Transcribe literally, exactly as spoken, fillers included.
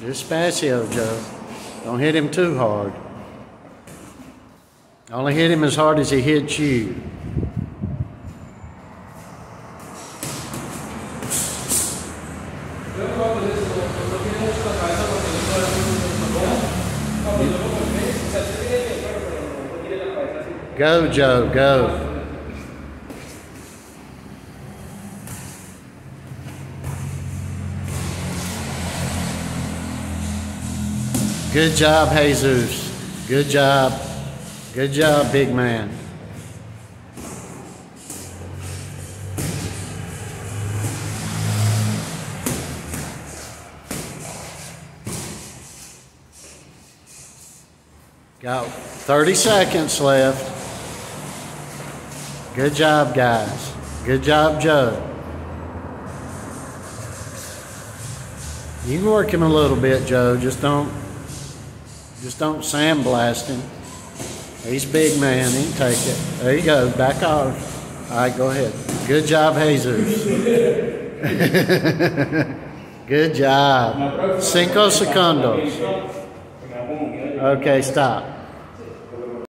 Despacio, Joe. Don't hit him too hard. Only hit him as hard as he hits you. Go, Joe, go. Good job, Jesus. Good job. Good job, big man. Got thirty seconds left. Good job, guys. Good job, Joe. You can work him a little bit, Joe. Just don't, just don't sandblast him. He's a big man. He can take it. There you go. Back off. All right, go ahead. Good job, Jesus. Good job. Cinco segundos. Okay, stop.